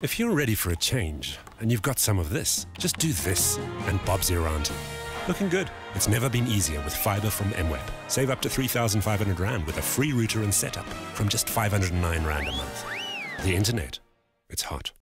If you're ready for a change and you've got some of this, just do this and Bob's your auntie. Looking good. It's never been easier with fibre from MWEB. Save up to 3,500 Rand with a free router and setup from just 509 Rand a month. The internet, it's hot.